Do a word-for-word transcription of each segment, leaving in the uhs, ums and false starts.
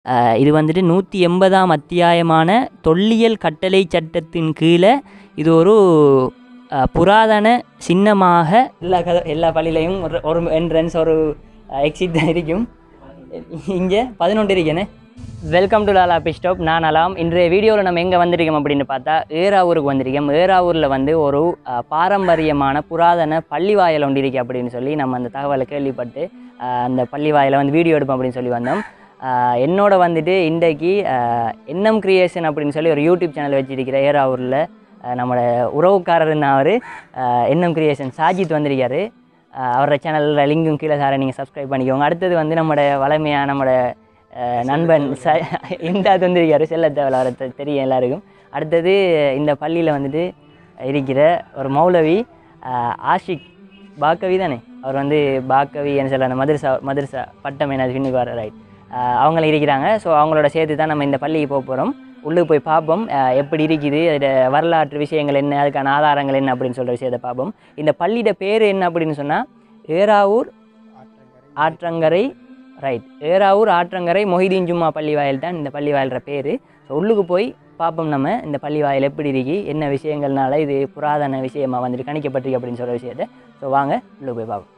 இது வந்துட்டு நூற்றி எண்பதாம் அத்தியாயமான தொல்லியல் கட்டளை சட்டத்தின் கீழே இது ஒரு புராதன சின்னமாக எல்லா கதை எல்லா பள்ளியிலையும் ஒரு ஒரு என்ட்ரன்ஸ் ஒரு எக்ஸிட் தான் இருக்கும். இங்கே பதினொன்று இருக்கேனே. Welcome to Lala pit stop. நான் அலாம். இன்றைய வீடியோவில் நம்ம எங்கே வந்திருக்கோம் அப்படின்னு பார்த்தா ஏராவூருக்கு வந்திருக்கோம். ஏராவூரில் வந்து ஒரு பாரம்பரியமான புராதன பள்ளி வாயில் ஒன்று இருக்கு அப்படின்னு சொல்லி நம்ம அந்த தகவலை கேள்விப்பட்டு அந்த பள்ளி வாயிலை வந்து வீடியோ எடுப்போம் அப்படின்னு சொல்லி வந்தோம். என்னோட வந்துட்டு இன்றைக்கு என்எம் கிரியேஷன் அப்படின்னு சொல்லி ஒரு யூடியூப் சேனல் வச்சுருக்கிற ஏராவூரில் நம்மளோட உறவுக்காரர் அவர் என்எம் கிரியேஷன் சாஜித் வந்திருக்காரு. அவரோட சேனலில் லிங்கும் கீழே சாரை நீங்கள் சப்ஸ்கிரைப் பண்ணிக்கோங்க. அடுத்தது வந்து நம்மளோட வளமையாக நம்மளோட நண்பன் ச இந்தாத் வந்திருக்காரு. செல்லத்தேவல் அவரை தெரியும் எல்லாருக்கும். அடுத்தது இந்த பள்ளியில் வந்துட்டு இருக்கிற ஒரு மௌலவி ஆஷிக் பாக்கவி தானே, அவர் வந்து பாக்கவி என்ன சொல்ல அந்த மதரசா மதரசா பட்டம் என்ன பின்னுக்கு வர ரைட் அவங்கள இருக்கிறாங்க. ஸோ அவங்களோட சேர்த்து தான் நம்ம இந்த பள்ளிக்கு போக போகிறோம். உள்ளே போய் பார்ப்போம் எப்படி இருக்குது, அதோட வரலாற்று விஷயங்கள் என்ன, அதுக்கான ஆதாரங்கள் என்ன அப்படின்னு சொல்கிற விஷயத்தை பார்ப்போம். இந்த பள்ளியோட பேர் என்ன அப்படின்னு சொன்னால் ஏராவூர் ஆற்றங்கரை ரைட் ஏராவூர் ஆற்றங்கரை மொஹிதீன் ஜும்மா பள்ளி வாயில் தான் இந்த பள்ளி வாயில்ற பேர். ஸோ உள்ளுக்கு போய் பார்ப்போம் நம்ம இந்த பள்ளி வாயில் எப்படி இருக்கு, என்ன விஷயங்கள்னால இது புராதன விஷயமாக வந்துட்டு கணிக்கப்பட்டிருக்கு அப்படின்னு சொல்கிற விஷயத்தை. ஸோ வாங்க உள்ளே போய் பார்ப்போம்.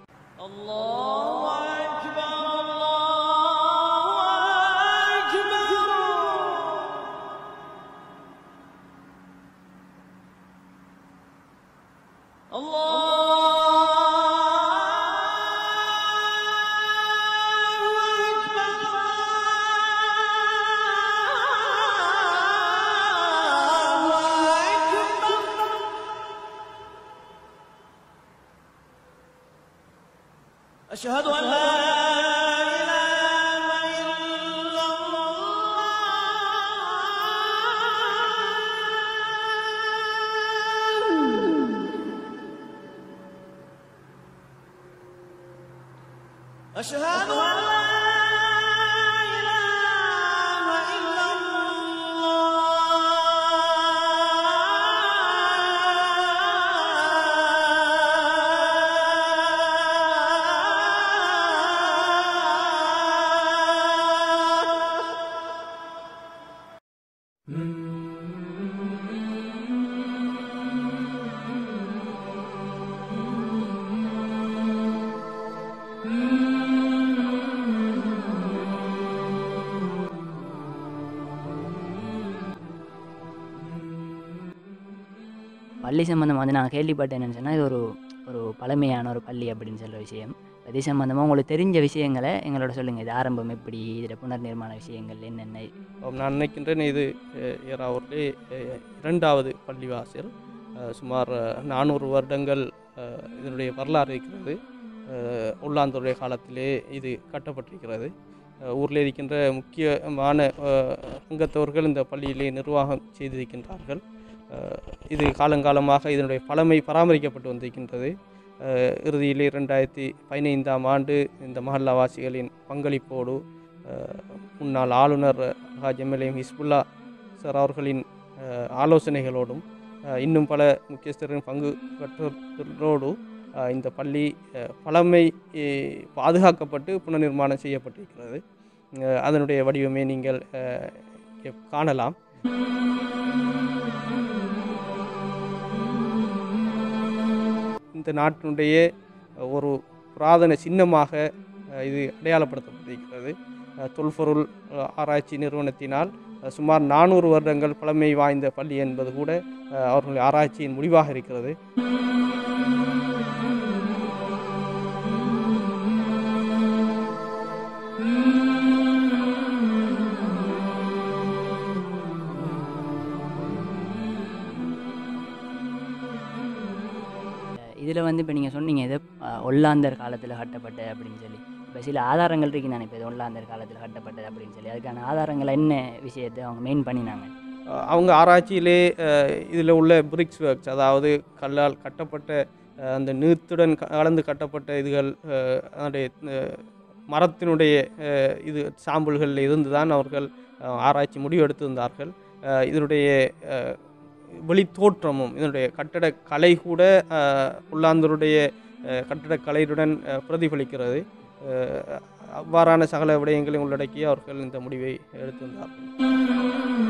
أشهد أن لا إله إلا الله أشهد أن لا பள்ளி சம்மந்தமாக வந்து நான் கேள்விப்பட்டேன் என்னென்னு சொன்னால் இது ஒரு ஒரு பழமையான ஒரு பள்ளி அப்படின்னு சொல்கிற விஷயம். இது சம்மந்தமாக உங்களுக்கு தெரிஞ்ச விஷயங்களை எங்களோட சொல்லுங்கள். இது ஆரம்பம் எப்படி, இதில் புனர் நிர்மாண விஷயங்கள் என்னென்ன? நான் நினைக்கின்றேன் இது ஏராவூரிலே இரண்டாவது பள்ளிவாசல். சுமார் நானூறு வருடங்கள் இதனுடைய வரலாறு இருக்கிறது. உள்ளாந்தோருடைய காலத்திலே இது கட்டப்பட்டிருக்கிறது. ஊரில் இருக்கின்ற முக்கியமான அங்கத்தவர்கள் இந்த பள்ளியிலே நிர்வாகம் செய்திருக்கின்றார்கள். இது காலங்காலமாக இதனுடைய பழமை பராமரிக்கப்பட்டு வந்திருக்கின்றது. இறுதியிலே ரெண்டாயிரத்தி பதினைந்தாம் ஆண்டு இந்த மஹல்லாவாசிகளின் பங்களிப்போடு முன்னாள் ஆளுநர் ஹாஜ் எம்எல்ஏ ஹிஸ்புல்லா சார் அவர்களின் ஆலோசனைகளோடும் இன்னும் பல முக்கியஸ்தரின் பங்கு பெற்றோடு இந்த பள்ளி பழமை பாதுகாக்கப்பட்டு புனர்நிர்மாணம் செய்யப்பட்டிருக்கிறது. அதனுடைய வடிவமே நீங்கள் காணலாம். இந்த நாட்டினுடைய ஒரு புராதன சின்னமாக இது அடையாளப்படுத்தப்பட்டிருக்கிறது. தொல்பொருள் ஆராய்ச்சி நிறுவனத்தினால் சுமார் நானூறு வருடங்கள் பழமை வாய்ந்த பள்ளி என்பது கூட அவர்களுடைய ஆராய்ச்சியின் முடிவாக இருக்கிறது. இதில் வந்து இப்போ நீங்கள் சொன்னீங்க இது ஒல்லாந்தர் காலத்தில் கட்டப்பட்ட அப்படின்னு சொல்லி. இப்போ சில ஆதாரங்கள் இருக்கு தானே, இப்போ இது ஒல்லாந்தர் காலத்தில் கட்டப்பட்டது அப்படின்னு சொல்லி. அதுக்கான ஆதாரங்கள் என்ன விஷயத்தை அவங்க மெயின் பண்ணினாங்க? அவங்க ஆராய்ச்சியிலே இதில் உள்ள பிரிக்ஸ் ஒர்க்ஸ், அதாவது கல்லால் கட்டப்பட்ட அந்த நீத்துடன் கலந்து கட்டப்பட்ட இதுகள், அதனுடைய மரத்தினுடைய இது சாம்பிள்களில் இருந்து தான் அவர்கள் ஆராய்ச்சி முடிவு எடுத்திருந்தார்கள். இதனுடைய வெளித்தோற்றமும் இதனுடைய கட்டடக்கலை கூட உள்ளாந்தருடைய கட்டடக்கலையுடன் பிரதிபலிக்கிறது. அவ்வாறான சகல விடயங்களையும் உள்ளடக்கி அவர்கள் இந்த முடிவை எடுத்திருந்தார்கள்.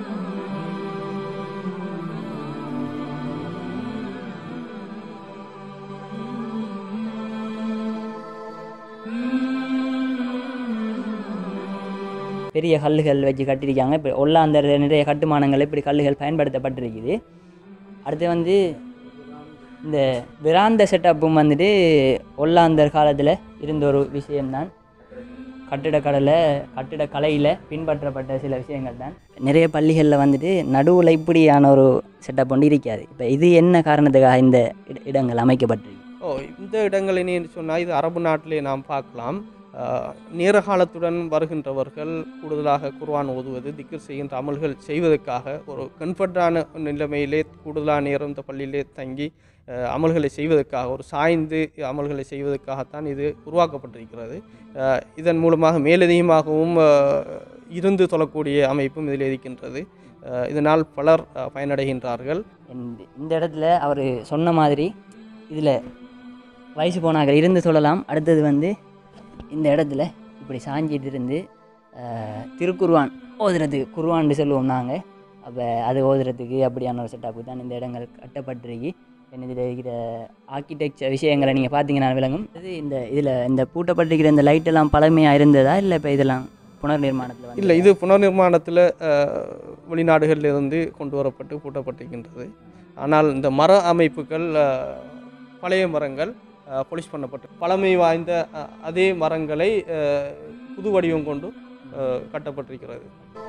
பெரிய கல்லுகள் வச்சு கட்டியிருக்காங்க. இப்போ ஒல்லாந்தர் நிறைய கட்டுமானங்கள் இப்படி கல்லுகள் பயன்படுத்தப்பட்டிருக்குது. அடுத்து வந்து இந்த விராந்த செட்டப்பும் வந்துட்டு ஒல்லாந்தர் காலத்தில் இருந்த ஒரு விஷயம்தான். கட்டிடக்கடலை கட்டிடக்கலையில் பின்பற்றப்பட்ட சில விஷயங்கள் தான். நிறைய பள்ளிகளில் வந்துட்டு நடுவில் இப்படியான ஒரு செட்டப் ஒன்று இருக்காது. இப்போ இது என்ன காரணத்துக்காக இந்த இடங்கள் அமைக்கப்பட்டிருக்கு? ஓ இந்த இடங்கள் என்ன சொன்னால், இது அரபு நாட்டிலே நாம் பார்க்கலாம். நேர காலத்துடன் வருகின்றவர்கள் கூடுதலாக குர்ஆன் ஓதுவது, திக்ர் செய்கின்ற அமல்கள் செய்வதற்காக ஒரு கம்ஃபர்டான நிலைமையிலே கூடுதலான நேரம் இந்த பள்ளியிலே தங்கி அமல்களை செய்வதற்காக, ஒரு சாய்ந்து அமல்களை செய்வதற்காகத்தான் இது உருவாக்கப்பட்டிருக்கிறது. இதன் மூலமாக மேலதிகமாகவும் இருந்து தொழக்கூடிய அமைப்பும் இதில் இருக்கின்றது. இதனால் பலர் பயனடைகின்றார்கள். இந்த இடத்துல அவர் சொன்ன மாதிரி இதில் வயசு போனார்கள் இருந்து சொல்லலாம். அடுத்தது வந்து இந்த இடத்துல இப்படி சாஞ்சிட்டு இருந்து திருக்குர்ஆன் ஓதுறதுக்கு, குர்ஆன்னு சொல்லுவோம் நாங்கள். அப்போ அது ஓதுறதுக்கு அப்படியான ஒரு செட்டப்புக்கு தான் இந்த இடங்கள் கட்டப்பட்டிருக்கு. இதில் இருக்கிற ஆர்கிடெக்சர் விஷயங்களை நீங்கள் பார்த்தீங்கன்னா விளங்கும். இது இந்த இதில் இந்த பூட்டப்பட்டிருக்கிற இந்த லைட்டெல்லாம் பழமையாக இருந்ததா இல்லை இப்போ இதெல்லாம் புனர் நிர்மாணத்தில்? இல்லை, இது புனர் நிர்மாணத்தில் வெளிநாடுகளிலிருந்து கொண்டு வரப்பட்டு பூட்டப்பட்டிருக்கின்றது. ஆனால் இந்த மர அமைப்புகள் பழைய மரங்கள் பொலிஷ் பண்ணப்பட்டு பழமை வாய்ந்த அதே மரங்களை புது வடிவம் கொண்டு கட்டப்பட்டிருக்கிறது.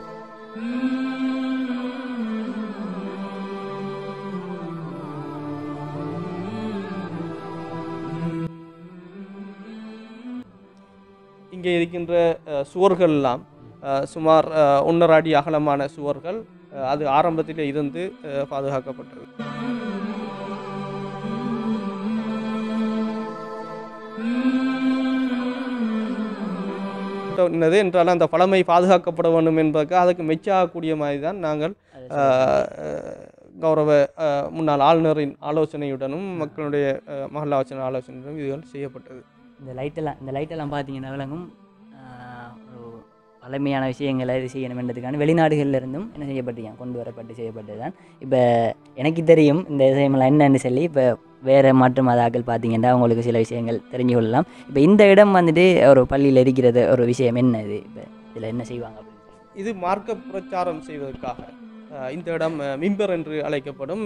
இங்கே இருக்கின்ற சுவர்கள்லாம் சுமார் ஒன்றரை அடி அகலமான சுவர்கள். அது ஆரம்பத்தில் இருந்து பாதுகாக்கப்பட்டது. என்னது என்றால் அந்த பழமை பாதுகாக்கப்பட வேண்டும் என்பதற்கு அதுக்கு மெச்சாகக்கூடிய மாதிரி தான் நாங்கள் கௌரவ முன்னாள் ஆளுநரின் ஆலோசனையுடனும் மக்களுடைய மகளாலோசனை ஆலோசனையுடனும் இதுகள் செய்யப்பட்டது. இந்த லைட்டெல்லாம் இந்த லைட்டெல்லாம் பார்த்தீங்கன்னா விளங்கும் ஒரு பழமையான விஷயங்களை இது செய்யணும் என்றதுக்கான வெளிநாடுகளிலிருந்தும் என்ன செய்யப்பட்டிருக்காங்க, கொண்டு வரப்பட்டு செய்யப்பட்டது தான். இப்போ எனக்கு தெரியும் இந்த விஷயமெல்லாம் என்னன்னு சொல்லி. இப்போ வேறு மாற்று மதாக்கள் பார்த்தீங்கன்னா அவங்களுக்கு சில விஷயங்கள் தெரிஞ்சு கொள்ளலாம். இப்போ இந்த இடம் வந்துட்டு ஒரு பள்ளியில் இருக்கிறது ஒரு விஷயம் என்ன, இது இப்போ இதில் என்ன செய்வாங்க அப்படின்னு சொல்லி? இது மார்க்க பிரச்சாரம் செய்வதற்காக இந்த இடம் மிம்பர் என்று அழைக்கப்படும்.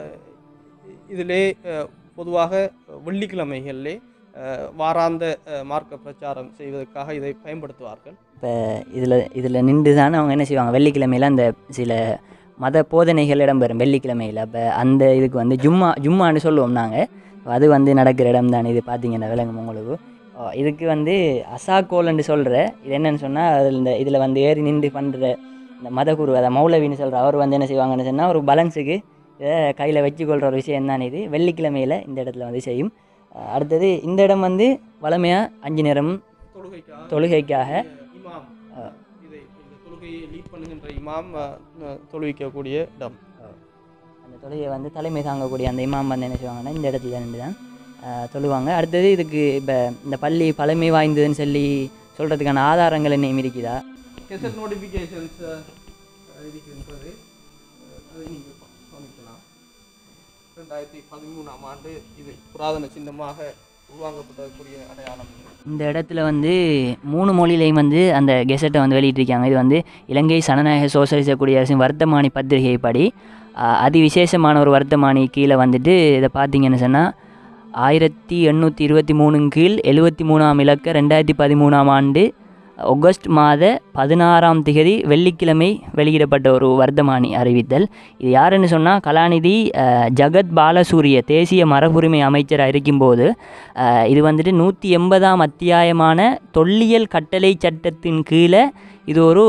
இதிலே பொதுவாக வெள்ளிக்கிழமைகளிலே வாராந்த மார்க்க பிரச்சாரம் செய்வதற்காக இதை பயன்படுத்துவார்கள். இப்போ இதில் இதில் நின்று தான் அவங்க என்ன செய்வாங்க, வெள்ளிக்கிழமையில் அந்த சில மத போதனைகள் இடம்பெறும் வெள்ளிக்கிழமையில். அப்போ அந்த இதுக்கு வந்து ஜும்மா ஜும்மான்னு சொல்லுவோம் நாங்கள். அது வந்து நடக்கிற இடம் தான் இது. பார்த்தீங்கன்னா விளங்கும் உங்களுக்கு. இதுக்கு வந்து அசாக்கோல்ன்னு சொல்கிற இது என்னென்னு சொன்னால், அதில் இந்த இதில் வந்து ஏறி நின்று பண்ணுற இந்த மதகுரு, அதை மௌலவின்னு சொல்கிற அவர் வந்து என்ன செய்வாங்கன்னு சொன்னால், ஒரு பேலன்ஸுக்கு இதை கையில் வச்சுக்கொள்கிற ஒரு விஷயம் தான் இது. வெள்ளிக்கிழமையில் இந்த இடத்துல வந்து செய்யும். அடுத்தது இந்த இடம் வந்து வளமையாக அஞ்சு நேரம் தொழுகைக்காக இமாம் இதை இந்த தொழுகையை லீட் பண்ணுகின்ற இமாம் தொழுவிக்கக்கூடிய இடம். அந்த தொழுகையை வந்து தலைமை தாங்கக்கூடிய அந்த இமாம் வந்து என்ன செய்வாங்கன்னா இந்த இடத்துல நின்று தான் தொழுவாங்க. அடுத்தது இதுக்கு இப்போ இந்த பள்ளி பழமை வாய்ந்ததுன்னு சொல்லி சொல்கிறதுக்கான ஆதாரங்கள் என்ன இருக்குதா? கெசட் நோட்டிஃபிகேஷன்ஸ் இருக்கின்றது, அதை நீங்கள் கவனிக்கலாம். ரெண்டாயிரத்தி பதிமூணாம் ஆண்டு இது புராதன சின்னமாக உருவாக்கப்படக்கூடிய அடையாளம். இந்த இடத்துல வந்து மூணு மொழியிலையும் வந்து அந்த கெசட்டை வந்து வெளியிட்டிருக்காங்க. இது வந்து இலங்கை சனநாயக சோசலிச குடியரசின் வர்த்தமானி பத்திரிகை படி அதி விசேஷமான ஒரு வர்த்தமானி கீழே வந்துட்டு இதை பார்த்தீங்கன்னு சொன்னால் ஆயிரத்தி எண்ணூற்றி இருபத்தி மூணு கீழ் எழுபத்தி மூணாம் இலக்க ரெண்டாயிரத்தி பதிமூணாம் ஆண்டு ஆகஸ்ட் மாத பதினாறாம் திகதி வெள்ளிக்கிழமை வெளியிடப்பட்ட ஒரு வர்த்தமானி அறிவித்தல். இது யாருன்னு சொன்னால், கலாநிதி ஜகத் பாலசூரிய தேசிய மரபுரிமை அமைச்சராக இருக்கும்போது இது வந்துட்டு நூற்றி எண்பதாம் அத்தியாயமான தொல்லியல் கட்டளை சட்டத்தின் கீழே இது ஒரு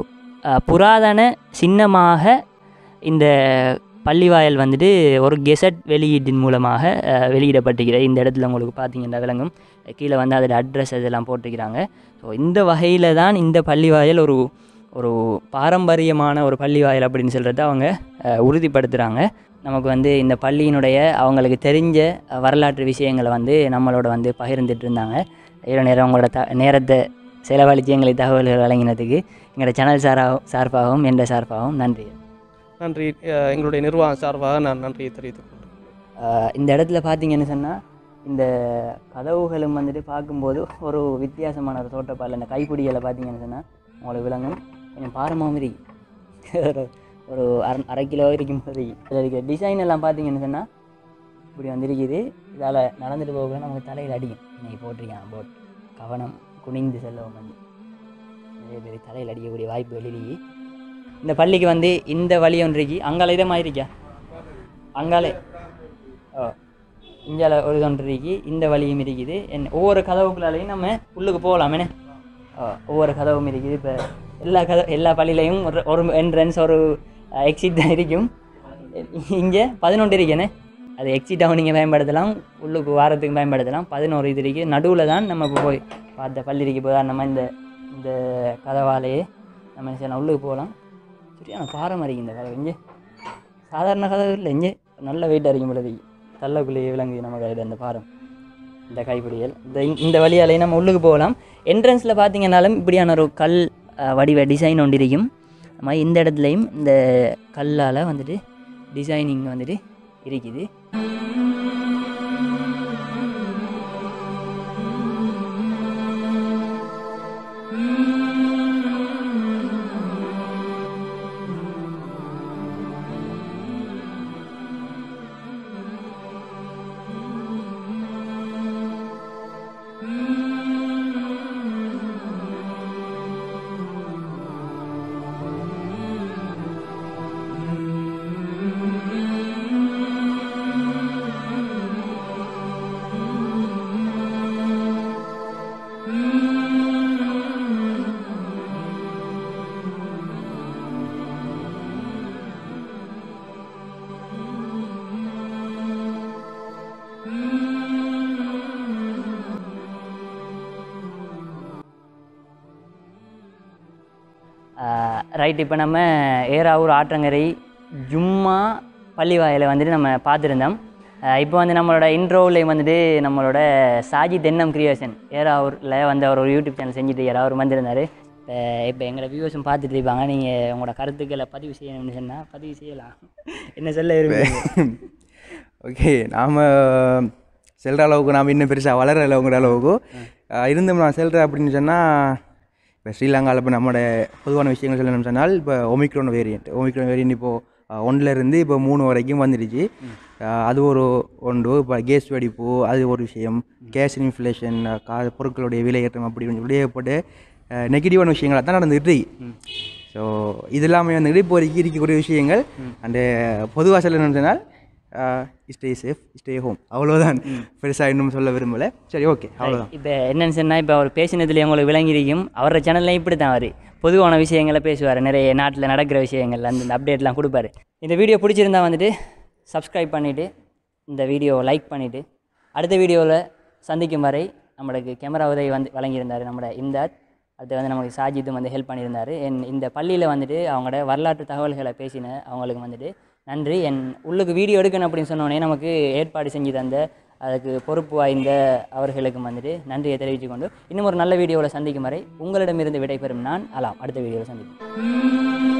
புராதன சின்னமாக இந்த பள்ளிவாயல் வந்துட்டு ஒரு கெசட் வெளியீட்டின் மூலமாக வெளியிடப்பட்டிருக்கிறது. இந்த இடத்துல உங்களுக்கு பார்த்தீங்கன்னா விளங்கும். கீழே வந்து அதோட அட்ரஸ் இதெல்லாம் போட்டிருக்கிறாங்க. ஸோ இந்த வகையில் தான் இந்த பள்ளிவாயல் ஒரு ஒரு பாரம்பரியமான ஒரு பள்ளிவாயல் அப்படின்னு சொல்கிறத அவங்க உறுதிப்படுத்துகிறாங்க. நமக்கு வந்து இந்த பள்ளியினுடைய அவங்களுக்கு தெரிஞ்ச வரலாற்று விஷயங்களை வந்து நம்மளோட வந்து பகிர்ந்துட்டு இருந்தாங்க. இவ்வளோ நேரம் உங்களோட த நேரத்தை செலவழித்து எங்களுக்கு தகவல்கள் வழங்கினதுக்கு எங்களோட சேனல் சாராக சார்பாகவும் என்ற சார்பாகவும் நன்றி. நன்றி. எங்களுடைய நிர்வாகம் சார்பாக நான் நன்றியை தெரிவித்துக் கொள்கிறேன். இந்த இடத்துல பார்த்தீங்கன்னு சொன்னால் இந்த கதவுகளும் வந்துட்டு பார்க்கும்போது ஒரு வித்தியாசமான ஒரு தோட்டப்பால் இந்த கைப்பிடிகளை பார்த்தீங்கன்னு சொன்னால் உங்களுக்கு விலங்கும் கொஞ்சம் பாரமாகவும் இருக்கு. ஒரு ஒரு அரை அரை கிலோ இருக்கும் போது இதில் இருக்க டிசைன் எல்லாம் பார்த்தீங்கன்னு சொன்னால் இப்படி வந்துருக்குது. இதால் நடந்துட்டு போக நமக்கு தலையில் அடிக்கும். இன்னைக்கு போட்டிருக்கான் போட் கவனம் குனிந்து செல்லவும் வந்து நிறைய பேர் தலையில் அடிக்கக்கூடிய வாய்ப்பு வெளியே. இந்த பள்ளிக்கு வந்து இந்த வழி ஒன்றைக்கு அங்கால இதே மாதிரி இருக்கா அங்காலே ஓ இஞ்சால ஒரு தொன்றிக்கு இந்த வழியும் இருக்குது. என் ஒவ்வொரு கதவுக்குள்ளாலையும் நம்ம உள்ளுக்கு போகலாமே. ஒவ்வொரு கதவும் இருக்குது. இப்போ எல்லா கத எல்லா பள்ளியிலையும் ஒரு ஒரு என்ட்ரன்ஸ் ஒரு எக்ஸிட் தான் இருக்கும். இங்கே பதினொன்று இருக்கேனே அது எக்ஸிட்டாகவும் நீங்கள் பயன்படுத்தலாம், உள்ளுக்கு வாரத்துக்கு பயன்படுத்தலாம். பதினோரு இது இருக்குது. நடுவில் தான் நம்ம இப்போ போய் பார்த்த பள்ளிக்கு போய் நம்ம இந்த இந்த கதவாலேயே நம்ம சரி உள்ளுக்கு போகலாம். சரியான பாரம் அறிக்கும் இந்த கதவு. இங்கே சாதாரண கதவு இல்லை, இங்கே நல்ல வெயிட்டாக இருக்கும் பொழுது தள்ளக்குள்ளேயே விளங்குது நமக்கு அந்த பாரம் இந்த கைப்பிடிகள். இந்த இந்த வழியாலேயே நம்ம உள்ளுக்கு போகலாம். என்ட்ரன்ஸில் பார்த்தீங்கன்னாலும் இப்படியான ஒரு கல் வடிவ டிசைன் ஒன்று இருக்கும். நம்ம இந்த இடத்துலையும் இந்த கல்லால் வந்துட்டு டிசைனிங் வந்துட்டு இருக்குது. ரைட். இப்போ நம்ம ஏராவூர் ஆற்றங்கரை ஜும்மா பள்ளிவாயில் வந்துட்டு நம்ம பார்த்துருந்தோம். இப்போ வந்து நம்மளோட இன்ட்ரோவில் வந்துட்டு நம்மளோட சாஜி தென்னம் கிரியேஷன் ஏராவூரில் வந்து அவர் ஒரு யூடியூப் சேனல் செஞ்சுட்டு அவர் வந்திருந்தார். இப்போ இப்போ எங்களை வியூவர்ஸும் பார்த்துட்டு இருப்பாங்க. நீங்கள் உங்களோட கருத்துக்களை பதிவு செய்யணும்னு சொன்னால் பதிவு செய்யலாம். என்ன சொல்ல விரும்புகிறீங்க? ஓகே, நாம் செல்கிற அளவுக்கு நாம் இன்னும் பெருசாக வளர அளவுங்கிற அளவுக்கு இருந்தும் நான் செல்கிறேன் அப்படின்னு சொன்னால் இப்போ ஸ்ரீலங்காவில் இப்போ நம்மளோட பொதுவான விஷயங்கள் சொல்லணும்னு சொன்னால் இப்போ ஒமிக்ரோன் வேரியண்ட் ஒமிக்ரோன் வேரியண்ட் இப்போது ஒன்றிலேருந்து இப்போ மூணு வரைக்கும் வந்துடுச்சு. அது ஒரு ஒன்று. இப்போ கேஸ் வெடிப்பு அது ஒரு விஷயம், கேஸ் இன்ஃப்ளேஷன், கா பொருட்களுடைய விலையேற்றம் அப்படி சொல்லி ஏற்பட்டு நெகட்டிவான விஷயங்களாக தான் நடந்துகிட்டு இருக்கு. ஸோ இது எல்லாமே வந்துட்டு இப்போ வரைக்கும் இருக்கக்கூடிய விஷயங்கள். அண்டு பொதுவாக சொல்லணும்னு சொன்னால் ஸ்டே சேஃப், ஸ்டே ஹோம், அவ்வளோதான். பெருசாக இன்னும் சொல்ல விரும்பலை. சரி, ஓகே, அவ்வளோதான். இப்போ என்னென்னு சொன்னால் இப்போ அவர் பேசினதுலேயே உங்களுக்கு விளங்கியிருக்கும். அவரோட சேனல்லையும் இப்படி தான் அவர் பொதுவான விஷயங்களை பேசுவார். நிறைய நாட்டில் நடக்கிற விஷயங்கள் அந்த அப்டேட்லாம் கொடுப்பாரு. இந்த வீடியோ பிடிச்சிருந்தா வந்துட்டு சப்ஸ்கிரைப் பண்ணிவிட்டு இந்த வீடியோவை லைக் பண்ணிவிட்டு அடுத்த வீடியோவில் சந்திக்கும் வரை நம்மளுக்கு கேமரா உதவி வந்து வழங்கியிருந்தார் நம்மளோட இம்தாத். அடுத்து வந்து நமக்கு சாஜித்தும் வந்து ஹெல்ப் பண்ணியிருந்தார். என் இந்த பள்ளியில் வந்துட்டு அவங்களோட வரலாற்று தகவல்களை பேசின அவங்களுக்கு வந்துட்டு நன்றி. என் உள்ளுக்கு வீடியோ எடுக்கணும் அப்படின்னு சொன்னோடனே நமக்கு ஏற்பாடு செஞ்சு தந்த அதுக்கு பொறுப்பு வாய்ந்த அவர்களுக்கும் வந்துட்டு நன்றியை தெரிவித்து கொண்டு இன்னும் ஒரு நல்ல வீடியோவில் சந்திக்கும் வரை உங்களிடமிருந்து விடைபெறும் நான் அலாம். அடுத்த வீடியோவில் சந்திப்போம்.